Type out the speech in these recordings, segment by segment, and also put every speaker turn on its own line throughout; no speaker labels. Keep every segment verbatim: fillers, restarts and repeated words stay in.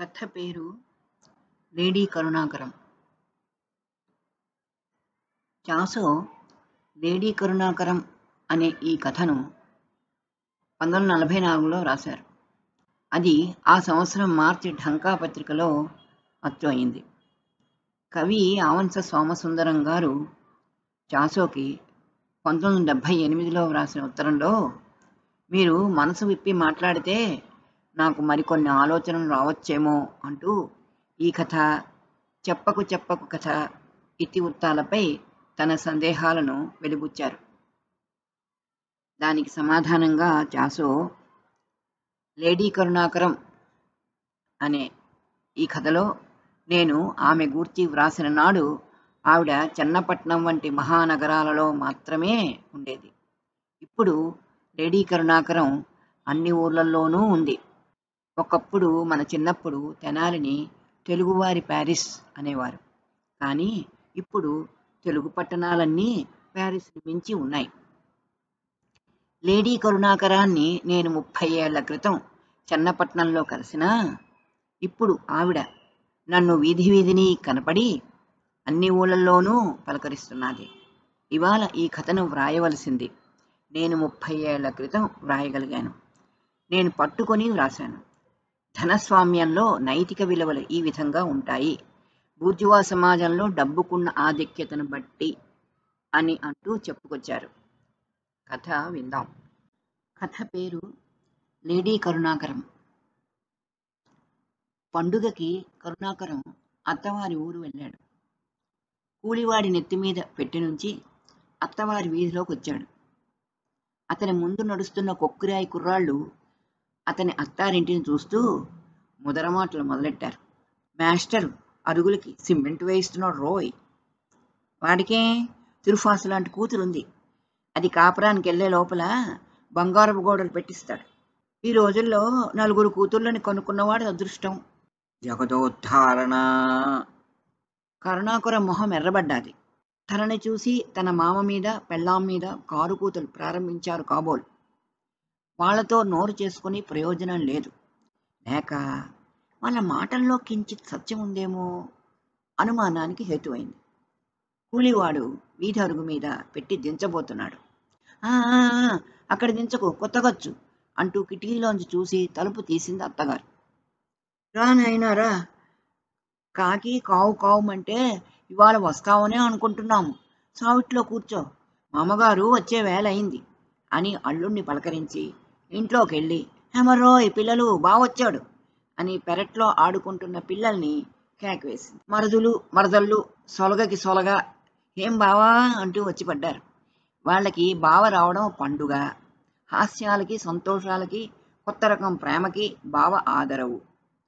కథ పేరు lady Karunakaram. Chaso lady Karunakaram అనే ఈ కథను పంతొమ్మిది వందల నలభై నాలుగులో రాశారు. అది ఆ సంవత్సరం మార్చి ఢంకా పత్రికలో అచ్చు అయింది. కవి ఆవంస సోమసుందరం గారు చాసోకి పంతొమ్మిది వందల డెబ్భై ఎనిమిదిలో వ్రాసిన ఉత్తరంలో, మీరు మనసు విప్పి మాట్లాడితే నాకు మరికొన్ని ఆలోచనలు రావచ్చేమో అంటూ ఈ కథ, చెప్పకు చెప్పకు కథ ఇతివృత్తాలపై తన సందేహాలను వెలిబుచ్చారు. దానికి సమాధానంగా చాసో లేడీ కరుణాకరం అనే ఈ కథలో, నేను ఆమె గూర్చి వ్రాసిన నాడు ఆవిడ చెన్నపట్నం వంటి మహానగరాలలో మాత్రమే ఉండేది. ఇప్పుడు లేడీ కరుణాకరం అన్ని ఊర్లలోనూ ఉంది. ఒకప్పుడు మన చిన్నప్పుడు తెనాలిని తెలుగువారి ప్యారిస్ అనేవారు. కానీ ఇప్పుడు తెలుగు పట్టణాలన్నీ ప్యారిస్ని మించి ఉన్నాయి. లేడీ కరుణాకరాన్ని నేను ముప్పై ఏళ్ల క్రితం చెన్నపట్నంలో కలిసినా, ఇప్పుడు ఆవిడ నన్ను వీధి వీధిని కనపడి అన్ని ఊళ్ళల్లోనూ పలకరిస్తున్నది. ఇవాళ ఈ కథను వ్రాయవలసింది నేను ముప్పై ఏళ్ల క్రితం వ్రాయగలిగాను. నేను పట్టుకొని వ్రాశాను. ధనస్వామ్యంలో నైతిక విలువలు ఈ విధంగా ఉంటాయి, బూర్జువా సమాజంలో డబ్బుకున్న ఆధిక్యతను బట్టి అని అంటూ చెప్పుకొచ్చారు. కథ విందాం. కథ పేరు లేడీ కరుణాకరం. పండుగకి కరుణాకరం అత్తవారి ఊరు వెళ్ళాడు. కూలివాడి నెత్తిమీద పెట్టి నుంచి అత్తవారి వీధిలోకి వచ్చాడు. అతని ముందు నడుస్తున్న కొక్కురాయి కుర్రాళ్ళు అతని అత్తారింటిని చూస్తూ ముదరమాటలు మొదలెట్టారు. మాస్టర్ అరుగులకి సిమెంట్ వేయిస్తున్నాడు రోయ్, వాడికే తిరుఫాసు లాంటి కూతురుంది, అది కాపురానికి వెళ్ళే లోపల బంగారపు గోడలు పెట్టిస్తాడు. ఈ రోజుల్లో నలుగురు కూతుర్లని కనుక్కున్నవాడు అదృష్టం. జగదోద్ధారణ. కరుణాకరం మొహం ఎర్రబడ్డాది. తనని చూసి తన మామ మీద పెళ్ళాం మీద కారు కూతలు ప్రారంభించారు కాబోలు. వాళ్లతో నోరు చేసుకుని ప్రయోజనం లేదు. లేక వాళ్ళ మాటల్లో కించిత్ సత్యం ఉందేమో అనుమానానికి హేతువైంది. కూలివాడు వీధి అరుగు మీద పెట్టి దించబోతున్నాడు. ఆ అక్కడ దించకు, కొత్తగచ్చు అంటూ కిటికీలోంచి చూసి తలుపు తీసింది అత్తగారు. రా నాయనా రా, కాకి కావు కావుమంటే ఇవాళ వస్తావనే అనుకుంటున్నాము, సావిట్లో కూర్చో, మామగారు వచ్చే వేళ అయింది అని అల్లుణ్ణి పలకరించి ఇంట్లోకి వెళ్ళి, హెమరోయ్ పిల్లలు బావొచ్చాడు అని పెరట్లో ఆడుకుంటున్న పిల్లల్ని కేకవేసింది. మరదులు మరదళ్ళు సొలగకి సొలగ ఏం బావా అంటూ వచ్చి పడ్డారు. వాళ్ళకి బావ రావడం పండుగ. హాస్యాలకి సంతోషాలకి కొత్త రకం ప్రేమకి బావ ఆదరవు.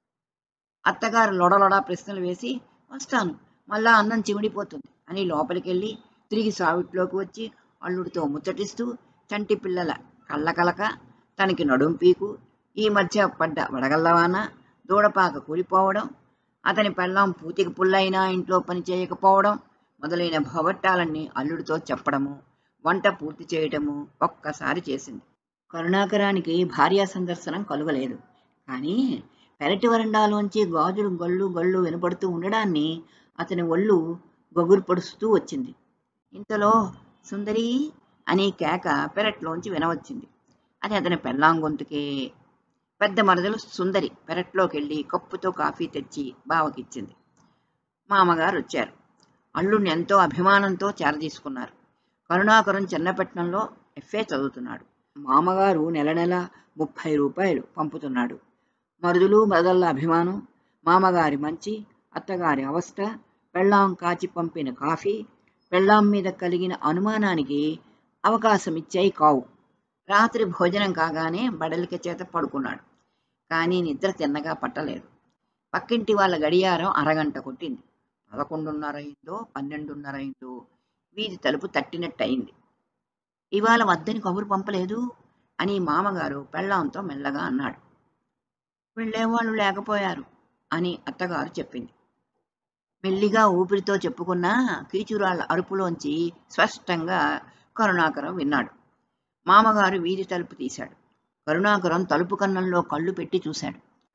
అత్తగారు లొడలొడ ప్రశ్నలు వేసి, వస్తాను మళ్ళా అన్నం చిమిడిపోతుంది అని లోపలికెళ్ళి తిరిగి సావిట్లోకి వచ్చి అల్లుడితో ముచ్చటిస్తూ చంటి పిల్లల కళ్ళకలక, తనకి నడుంపీకు, ఈ మధ్య పడ్డ వడగల్లవాన, దూడపాక కూలిపోవడం, అతని పెళ్ళాం పూతికి పుల్లైనా ఇంట్లో పని చేయకపోవడం మొదలైన భోగట్టాలన్నీ అల్లుడితో చెప్పడము, వంట పూర్తి చేయటము ఒక్కసారి చేసింది. కరుణాకరానికి భార్యా సందర్శనం కలుగలేదు. కానీ పెరటి వరండాలోంచి గాజులు గళ్ళు గళ్ళు వినపడుతూ ఉండడాన్ని అతని ఒళ్ళు గగురు పడుస్తూ వచ్చింది. ఇంతలో సుందరి అని కేక పెరట్లోంచి వినవచ్చింది. అది అతని పెళ్ళాం గొంతుకే. పెద్ద మరదలు సుందరి పెరట్లోకి వెళ్ళి కప్పుతో కాఫీ తెచ్చి బావకిచ్చింది. మామగారు వచ్చారు. అల్లుడిని ఎంతో అభిమానంతో చేరదీసుకున్నారు. కరుణాకరం చెన్నపట్నంలో ఎఫ్ఏ చదువుతున్నాడు. మామగారు నెల నెల ముప్పై రూపాయలు పంపుతున్నాడు. మరుదులు మరదళ్ళ అభిమానం, మామగారి మంచి, అత్తగారి అవస్థ, పెళ్ళాం కాచి పంపిన కాఫీ, పెళ్ళాం మీద కలిగిన అనుమానానికి అవకాశం ఇచ్చాయి కావు. రాత్రి భోజనం కాగానే బడలిక చేత పడుకున్నాడు. కానీ నిద్ర తిన్నగా పట్టలేదు. పక్కింటి వాళ్ళ గడియారం అరగంట కొట్టింది. పదకొండున్నర అయిందో పన్నెండున్నర అయిందో వీధి తలుపు తట్టినట్టు అయింది. ఇవాళ వద్దని కబురు పంపలేదు అని మామగారు పెళ్ళాంతో మెల్లగా అన్నాడు. వెళ్ళేవాళ్ళు లేకపోయారు అని అత్తగారు చెప్పింది. మెల్లిగా ఊపిరితో చెప్పుకున్న కీచురాళ్ల అరుపులోంచి స్పష్టంగా కరుణాకరం విన్నాడు. మామగారు వీధి తలుపు తీశాడు. కరుణాకరం తలుపు కన్నంలో కళ్ళు పెట్టి చూశాడు.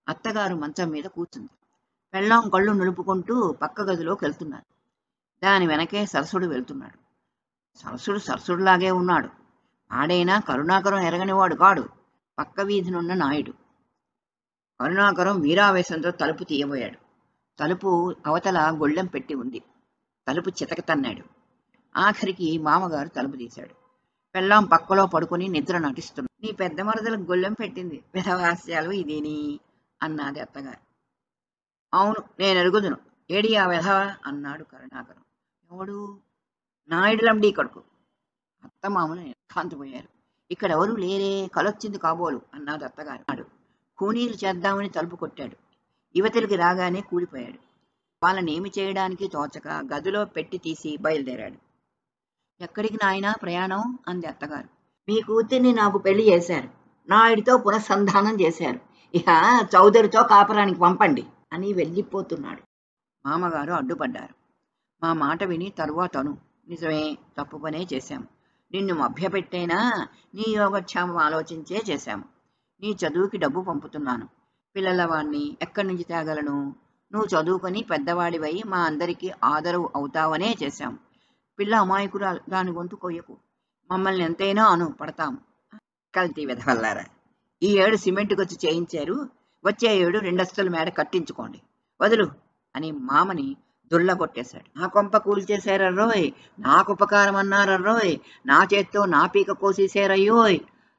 అత్తగారు మంచం మీద కూర్చుంది. పెళ్ళాం కళ్ళు నులుపుకుంటూ పక్క గదిలోకి వెళ్తున్నారు. దాని వెనకే సరసుడు వెళ్తున్నాడు. సరసుడు సరసుడులాగే ఉన్నాడు. ఆడైనా కరుణాకరం ఎరగనివాడు కాడు. పక్క వీధినున్న నాయుడు. కరుణాకరం వీరావేశంతో తలుపు తీయబోయాడు. తలుపు అవతల గొళ్ళెం పెట్టి ఉంది. తలుపు చితకతన్నాడు. ఆఖరికి మామగారు తలుపు తీశాడు. పెళ్ళాం పక్కలో పడుకుని నిద్ర నటిస్తున్నాడు. నీ పెద్ద మరదలకు గొళ్ళెం పెట్టింది, విధవాస్యాలు ఇదేని అన్నది అత్తగారు. అవును, నేను ఎరుగుదును. ఏడి ఆ విధవ అన్నాడు కరుణాకరం. ఎవడు? నాయుడులండి కొడుకు. అత్తమామలు నిర్ఘాంతపోయారు. ఇక్కడ ఎవరు లేరే, కలొచ్చింది కాబోలు అన్నది అత్తగారు. కూనీలు చేద్దామని తలుపు కొట్టాడు. యువతలికి రాగానే కూలిపోయాడు. వాళ్ళని ఏమి చేయడానికి తోచక గదిలో పెట్టి తీసి బయలుదేరాడు. ఎక్కడికి నాయనా ప్రయాణం అంది అత్తగారు. మీ కూతుర్ని నాకు పెళ్లి చేశారు, నాయుడితో పునఃసంధానం చేశారు, ఇక చౌదరితో కాపురానికి పంపండి అని వెళ్ళిపోతున్నాడు. మామగారు అడ్డుపడ్డారు. మా మాట విని తరువాతను నిజమే, తప్పు పనే చేశాము. నిన్ను మభ్యపెట్టైనా నీ యోగక్షేమం ఆలోచించే చేశాము. నీ చదువుకి డబ్బు పంపుతున్నాను. పిల్లల వాడిని ఎక్కడి నుంచి తేగలను? నువ్వు చదువుకొని పెద్దవాడివై మా అందరికీ ఆదరవు అవుతావనే చేశాము. పిల్ల అమాయకుడు, దాని గొంతు కొయ్యకు. మమ్మల్ని ఎంతైనా అను పడతాము. కల్తీ వెధవల్లారా, ఈ ఏడు సిమెంట్ వచ్చి చేయించారు, వచ్చే ఏడు రెండస్తుల మేడ కట్టించుకోండి, వదులు అని మామని దుల్లగొట్టేశాడు. నా కొంప కూల్చేశారర్రోయ్, నాకు ఉపకారం అన్నారర్రోయ్, నా చేత్తో నా పీక కోసేశారయ్యోయ్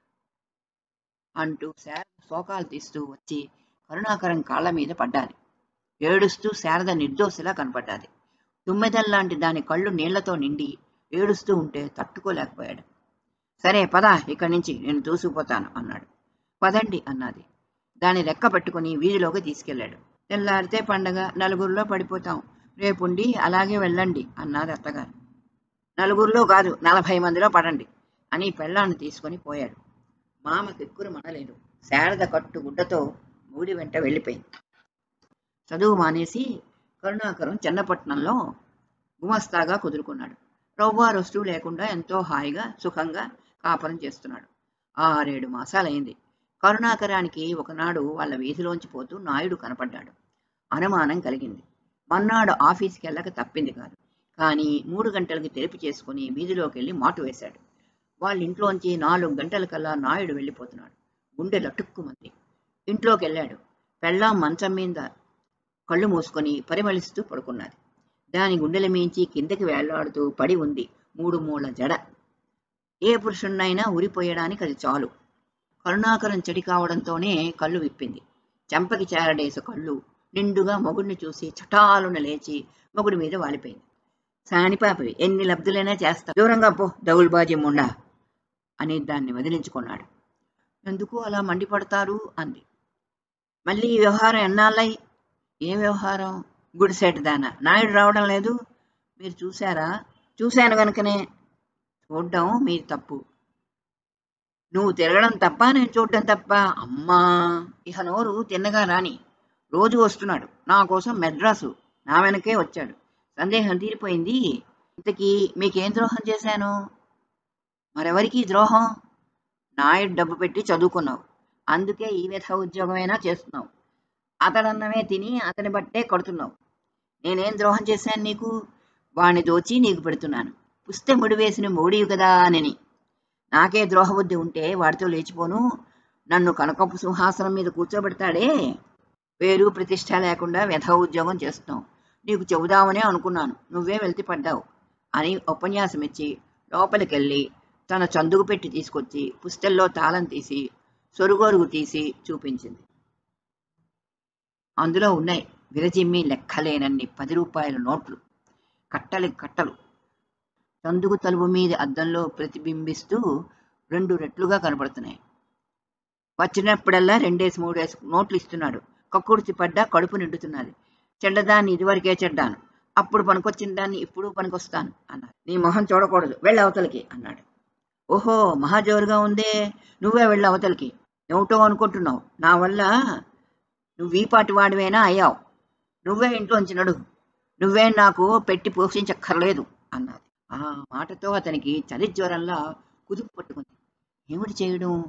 అంటూ శారద శోకాలు తీస్తూ వచ్చి కరుణాకరం కాళ్ల మీద పడ్డాది. ఏడుస్తూ శారద నిర్దోషిలా కనపడ్డాది. తుమ్మెదల్లాంటి దాని కళ్ళు నీళ్లతో నిండి ఏడుస్తూ ఉంటే తట్టుకోలేకపోయాడు. సరే పద, ఇక్కడి నుంచి నేను దూసుకుపోతాను అన్నాడు. పదండి అన్నది. దాని రెక్క పట్టుకుని వీధిలోకి తీసుకెళ్లాడు. తెల్లారితే పండగ, నలుగురిలో పడిపోతాం, రేపుండి అలాగే వెళ్ళండి అన్నది అత్తగారు. నలుగురిలో కాదు, నలభై మందిలో పడండి అని పెళ్ళాన్ని తీసుకొని పోయాడు. మామ కిక్కురు మనలేదు. శారద కట్టు గుడ్డతో మూడి వెంట వెళ్ళిపోయింది. చదువు మానేసి కరుణాకరం చెన్నపట్నంలో గుమస్తాగా కుదురుకున్నాడు. రవ్వారొస్తూ లేకుండా ఎంతో హాయిగా సుఖంగా కాపురం చేస్తున్నాడు. ఆరేడు మాసాలైంది. కరుణాకరానికి ఒకనాడు వాళ్ళ వీధిలోంచి పోతూ నాయుడు కనపడ్డాడు. అనుమానం కలిగింది. మన్నాడు ఆఫీస్కి వెళ్ళక తప్పింది కాదు. కానీ మూడు గంటలకి తెరిపి చేసుకుని వీధిలోకి వెళ్ళి మాటు వేశాడు. వాళ్ళ ఇంట్లోంచి నాలుగు గంటలకల్లా నాయుడు వెళ్ళిపోతున్నాడు. గుండె లటుక్కుమంది. ఇంట్లోకి వెళ్ళాడు. పెళ్ళాం మంచం మీద కళ్ళు మూసుకొని పరిమళిస్తూ పడుకున్నది. దాని గుండెల మించి కిందకి వేళ్లాడుతూ పడి ఉంది మూడు మూల జడ. ఏ పురుషున్నైనా ఉరిపోయడానికి అది చాలు. కరుణాకరం చెడి కావడంతోనే కళ్ళు విప్పింది. చెంపకి చేరడేసి కళ్ళు నిండుగా మొగుడిని చూసి చటాలున లేచి మొగుడి మీద వాలిపోయింది. సానిపాపవి, ఎన్ని లబ్ధులైనా చేస్తా, దూరంగా పో దౌల్బాజీ ముండా అని దాన్ని వదిలించుకున్నాడు. ఎందుకు అలా మండిపడతారు అంది. మళ్ళీ ఈ వ్యవహారం ఎన్నాళ్ళై? ఏ వ్యవహారం? గుడిసెట్ దాన, నాయుడు రావడం లేదు, మీరు చూశారా? చూశాను కనుకనే. చూడ్డం మీ తప్పు. నువ్వు తిరగడం తప్ప, నేను చూడడం తప్ప? అమ్మా, ఇహ నోరు తిన్నగా రాని. రోజు వస్తున్నాడు నా కోసం, మెడ్రాసు నా వెనకే వచ్చాడు. సందేహం తీరిపోయింది. ఇంతకీ మీకేం ద్రోహం చేశాను? మరెవరికి ద్రోహం? నాయుడు డబ్బు పెట్టి చదువుకున్నావు, అందుకే ఈ విధ ఉద్యోగమైనా చేస్తున్నావు. అతడన్నమే తిని అతని బట్టే కొడుతున్నావు. నేనేం ద్రోహం చేశాను నీకు? వాణ్ణి దోచి నీకు పెడుతున్నాను. పుస్తే ముడివేసిన మోడివి కదా అని. నాకే ద్రోహబుద్ధి ఉంటే వాడితో లేచిపోను. నన్ను కనకపు సింహాసనం మీద కూర్చోబెడతాడే. పేరు ప్రతిష్ట లేకుండా వ్యధ ఉద్యోగం చేస్తున్నావు. నీకు చెబుదామనే అనుకున్నాను, నువ్వే వెళ్తి పడ్డావు అని ఉపన్యాసం ఇచ్చి లోపలికెళ్ళి తన చందుకు పెట్టి తీసుకొచ్చి పుస్తెల్లో తాళం తీసి సొరుగొరుగు తీసి చూపించింది. అందులో ఉన్నాయి విరజిమ్మి లెక్కలేనన్ని పది రూపాయల నోట్లు, కట్టలి కట్టలు. చందుకు తలుపు మీద అద్దంలో ప్రతిబింబిస్తూ రెండు రెట్లుగా కనపడుతున్నాయి. వచ్చినప్పుడల్లా రెండేసి మూడేసి నోట్లు ఇస్తున్నాడు. కక్కుర్తి పడ్డా కడుపు నిండుతున్నది. చెడ్డదాన్ని ఇదివరకే చెడ్డాను, అప్పుడు పనికొచ్చిన దాన్ని ఇప్పుడు పనికొస్తాను అన్నాడు. నీ మొహం చూడకూడదు, వెళ్ళి అవతలికి అన్నాడు. ఓహో, మహాజోరుగా ఉందే, నువ్వే వెళ్ళి అవతలికి. ఏమిటో అనుకుంటున్నావు, నా వల్ల నువ్వు వీపాటి వాడివైనా అయ్యావు. నువ్వే ఇంట్లోంచి నడు, నువ్వే నాకు పెట్టి పోషించక్కర్లేదు అన్నది. ఆ మాటతో అతనికి చలి జ్వరంలా కుదుపు పట్టుకుంది. ఏమిటి చేయడం?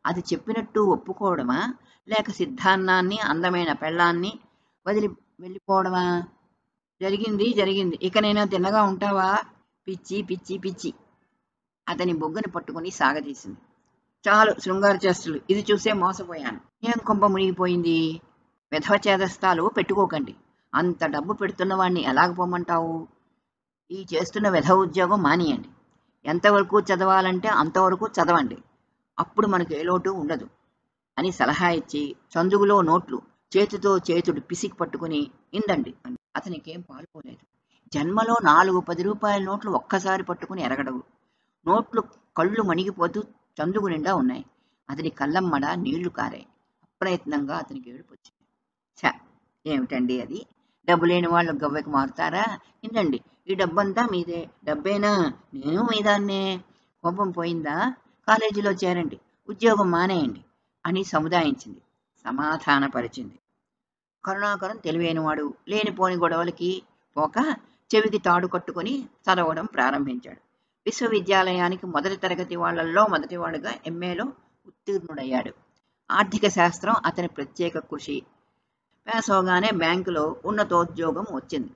అది చెప్పినట్టు ఒప్పుకోవడమా, లేక సిద్ధాన్నాన్ని, అందమైన పెళ్ళాన్ని వదిలి వెళ్ళిపోవడమా? జరిగింది జరిగింది, ఇకనైనా తిన్నగా ఉంటావా? పిచ్చి పిచ్చి పిచ్చి అతని బొగ్గని పట్టుకుని సాగదీసింది. చాలు శృంగార చేష్టలు, ఇది చూసే మోసపోయాను. ఏం కొంప మునిగిపోయింది? విధవ చేదస్తాలు పెట్టుకోకండి. అంత డబ్బు పెడుతున్న వాడిని ఎలాగ పొమ్మంటావు? ఈ చేస్తున్న విధవ ఉద్యోగం మానేయండి. ఎంతవరకు చదవాలంటే అంతవరకు చదవండి, అప్పుడు మనకు ఏ లోటు ఉండదు అని సలహా ఇచ్చి చందుగులో నోట్లు చేతితో చేతుడు పిసికి పట్టుకుని ఇందండి అని. అతనికేం పాలుపోలేదు. జన్మలో నాలుగు పది రూపాయల నోట్లు ఒక్కసారి పట్టుకుని ఎరగడవు. నోట్లు కళ్ళు మణిగిపోతూ చందుగు నిండా ఉన్నాయి. అతని కళ్ళమ్మడ నీళ్లు కారాయి. అప్రయత్నంగా అతనికి ఏడుపు వచ్చింది. ఛ, ఏమిటండి అది? డబ్బు లేని వాళ్ళు గవ్వకి మారుతారా? ఇందండి, ఈ డబ్బంతా మీదే. డబ్బేనా? నేను మీదాన్నే. కోపం పోయిందా? కాలేజీలో చేరండి, ఉద్యోగం మానేయండి అని సముదాయించింది, సమాధానపరిచింది. కరుణాకరం తెలివైనవాడు. లేనిపోని గొడవలకి పోక చెవికి తాడు కట్టుకుని చదవడం ప్రారంభించాడు. విశ్వవిద్యాలయానికి మొదటి తరగతి వాళ్లల్లో మొదటివాడుగా ఎంఏలో ఉత్తీర్ణుడయ్యాడు. ఆర్థిక శాస్త్రం అతని ప్రత్యేక కృషి. పాస్ అవగానే బ్యాంకులో ఉన్నతోద్యోగం వచ్చింది.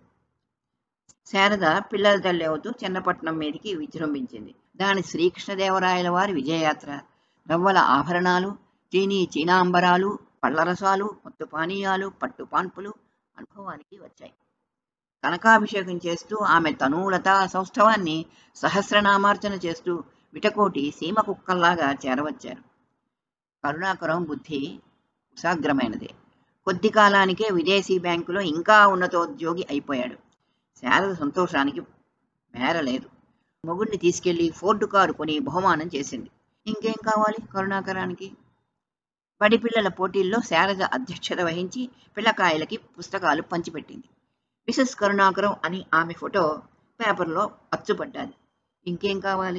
శారద పిల్లల తల్లి అవుతూ చిన్నపట్నం మీదికి విజృంభించింది. దాని శ్రీకృష్ణదేవరాయల వారి విజయయాత్ర. రవ్వల ఆభరణాలు, చీనీ చీనాంబరాలు, పళ్ళరసాలు, మొత్తు పానీయాలు, పట్టుపాన్పులు అనుభవానికి వచ్చాయి. కనకాభిషేకం చేస్తూ ఆమె తనూలత సౌష్ఠవాన్ని సహస్రనామార్చన చేస్తూ విటకోటి సీమ కుక్కల్లాగా చేరవచ్చారు. కరుణాకరం బుద్ధి కుశాగ్రమైనదే. కొద్ది కాలానికే విదేశీ బ్యాంకులో ఇంకా ఉన్నతోద్యోగి అయిపోయాడు. శారద సంతోషానికి మేరలేదు. మొగుడిని తీసుకెళ్లి ఫోర్డు కారు కొని బహుమానం చేసింది. ఇంకేం కావాలి కరుణాకరానికి? బడి పిల్లల పోటీల్లో శారద అధ్యక్షత వహించి పిల్లకాయలకి పుస్తకాలు పంచిపెట్టింది. మిసెస్ కరుణాకరం అని ఆమె ఫోటో పేపర్లో అచ్చుపడ్డాది. ఇంకేం కావాలి?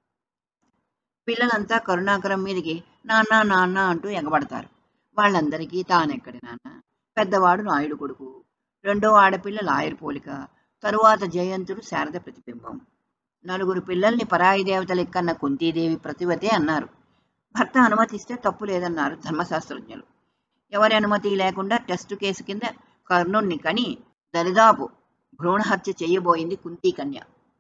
పిల్లలంతా కరుణాకరం మీదకి నాన్న నాన్న అంటూ ఎగబడతారు. వాళ్ళందరికీ తానెక్కడి నాన్న. పెద్దవాడు నాయుడు కొడుకు, రెండో ఆడపిల్ల లాయర్ పోలిక, తరువాత జయంతుడు శారద ప్రతిబింబం. నలుగురు పిల్లల్ని పరాయి దేవతలెక్కన్న కుంతీదేవి ప్రతివతే అన్నారు. భర్త అనుమతిస్తే తప్పు లేదన్నారు ధర్మశాస్త్రజ్ఞులు. ఎవరి అనుమతి లేకుండా టెస్టు కేసు కింద కర్ణుణ్ణి కని దరిదాపు భ్రూణహత్య చేయబోయింది కుంతీ కన్య.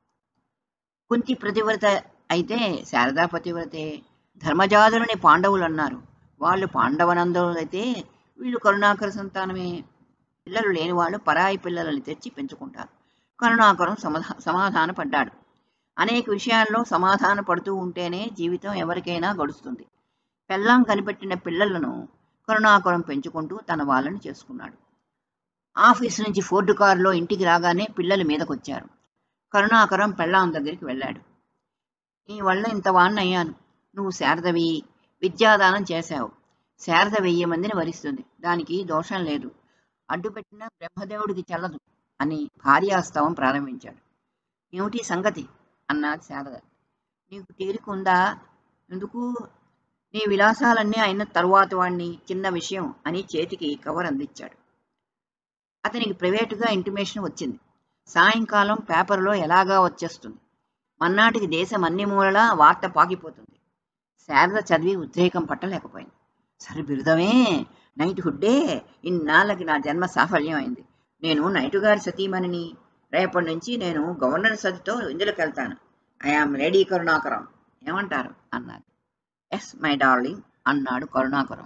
కుంతి ప్రతివ్రత అయితే శారదా పతివ్రతే. ధర్మజాతులని పాండవులు అన్నారు. వాళ్ళు పాండవనందరులైతే వీళ్ళు కరుణాకర సంతానమే. పిల్లలు లేని వాళ్ళు పరాయి పిల్లలని తెచ్చి పెంచుకుంటారు. కరుణాకరం సమధా సమాధాన పడ్డాడు. అనేక విషయాల్లో సమాధాన పడుతూ ఉంటేనే జీవితం ఎవరికైనా గడుస్తుంది. పెళ్ళాం కనిపెట్టిన పిల్లలను కరుణాకరం పెంచుకుంటూ తన వాళ్ళని చేసుకున్నాడు. ఆఫీసు నుంచి ఫోర్డు కారులో ఇంటికి రాగానే పిల్లలు మీదకొచ్చారు. కరుణాకరం పెళ్ళాం దగ్గరికి వెళ్ళాడు. నీ వల్ల ఇంత వాణ్ణయ్యాను. నువ్వు శారదవి, విద్యాదానం చేశావు. శారద వెయ్యి మందిని వరిస్తుంది, దానికి దోషం లేదు. అడ్డుపెట్టిన బ్రహ్మదేవుడికి చెల్లదు అని భార్యాస్తవం ప్రారంభించాడు. ఏమిటి సంగతి అన్నది శారద. నీకు తీరికుందా? ఎందుకు? నీ విలాసాలన్నీ అయిన తరువాత వాణ్ణి, చిన్న విషయం అని చేతికి కవర్ అందించాడు. అతనికి ప్రైవేటుగా ఇంటిమేషన్ వచ్చింది. సాయంకాలం పేపర్లో ఎలాగా వచ్చేస్తుంది. మన్నాటికి దేశం అన్ని మూలలా వార్త పాకిపోతుంది. శారద చదివి ఉద్రేకం పట్టలేకపోయింది. సరి బిరుదమే, నైట్ హుడ్డే. ఇన్నాళ్ళకి నా జన్మ సాఫల్యం అయింది. నేను నైటు గారి సతీమణిని. రేపటి నుంచి నేను గవర్నర్ సతితో ఇందులోకి వెళ్తాను. I'm lady Karunakaram. ఏమంటారు అన్నది. ఎస్ మై డార్లింగ్ అన్నాడు కరుణాకరం.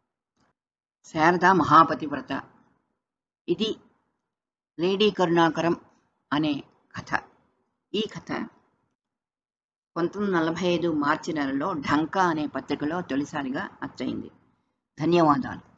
శారద మహాపతివ్రత. ఇది లేడీ కరుణాకరం అనే కథ. ఈ కథ పంతొమ్మిది వందల నలభై ఐదు మార్చి నెలలో ఢంకా అనే పత్రికలో తొలిసారిగా అచ్చయింది. ధన్యవాదాలు.